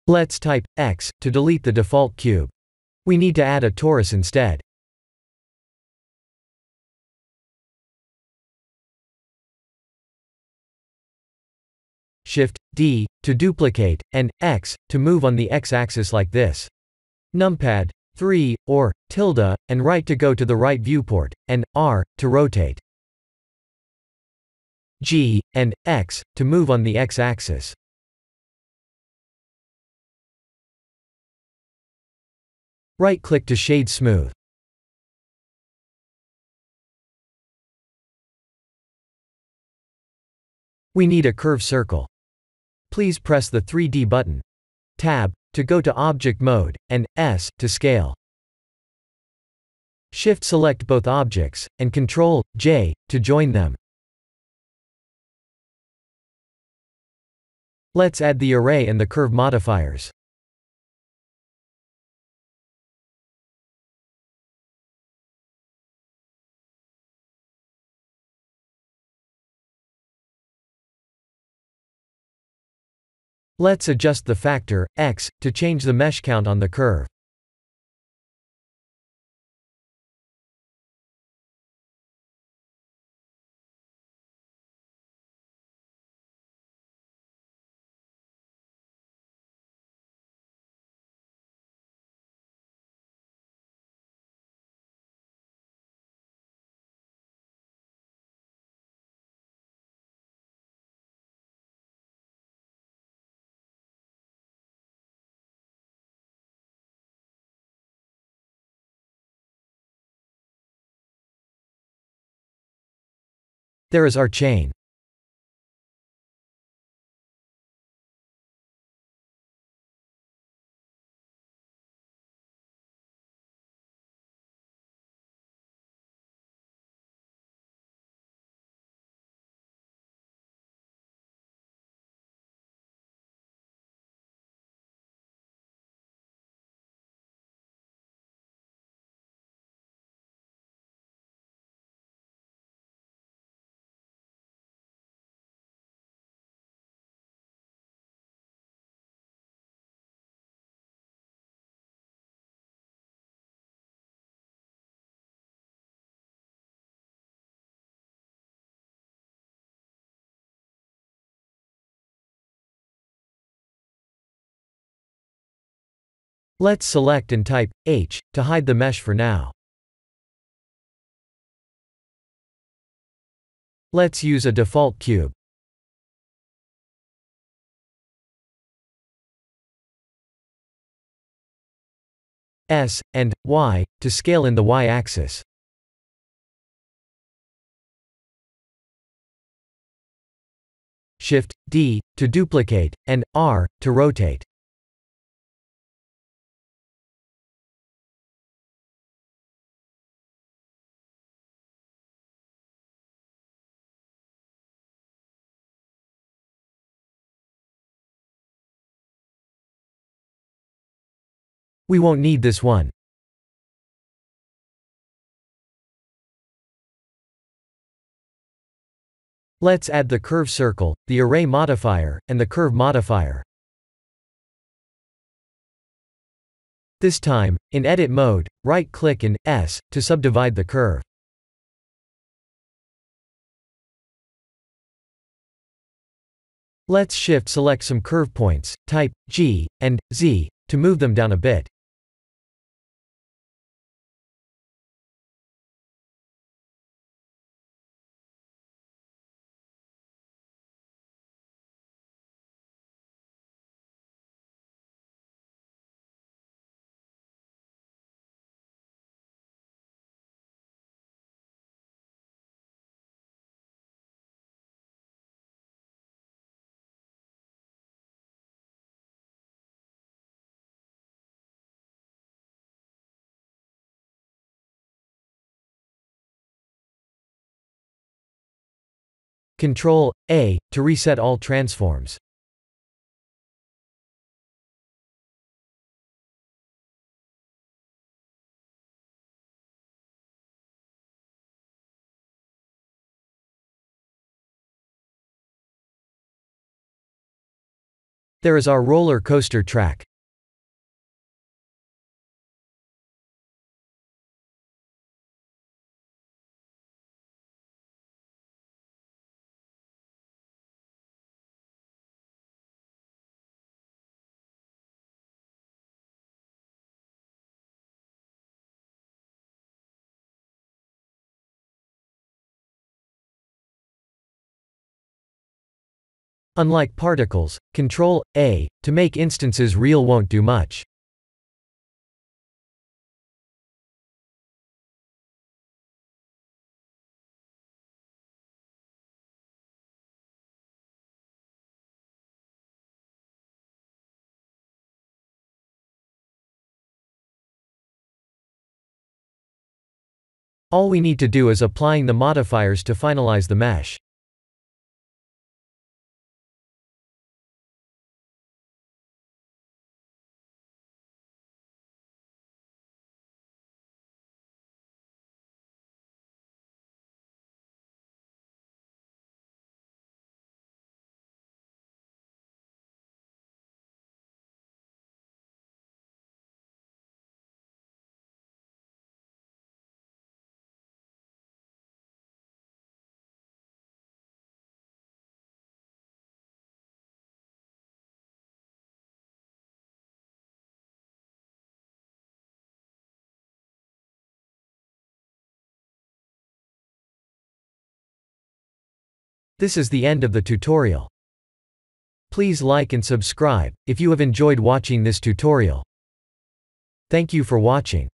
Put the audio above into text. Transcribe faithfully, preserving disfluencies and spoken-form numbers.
Let's type X to delete the default cube. We need to add a torus instead. Shift D to duplicate, and X to move on the X-axis like this. Numpad three, or tilde, and right to go to the right viewport, and R to rotate. G and X to move on the X-axis. Right-click to shade smooth. We need a curve circle. Please press the three D button. Tab to go to object mode, and S to scale. Shift select both objects, and Control J to join them. Let's add the array and the curve modifiers. Let's adjust the factor, X, to change the mesh count on the curve. There is our chain. Let's select and type H to hide the mesh for now. Let's use a default cube. S and Y to scale in the Y-axis. Shift D to duplicate, and R to rotate. We won't need this one. Let's add the curve circle, the array modifier, and the curve modifier. This time, in edit mode, right-click and S to subdivide the curve. Let's shift select some curve points, type G and Z to move them down a bit. Control A to reset all transforms. There is our roller coaster track. Unlike particles, control A to make instances real won't do much. All we need to do is applying the modifiers to finalize the mesh. This is the end of the tutorial. Please like and subscribe if you have enjoyed watching this tutorial. Thank you for watching.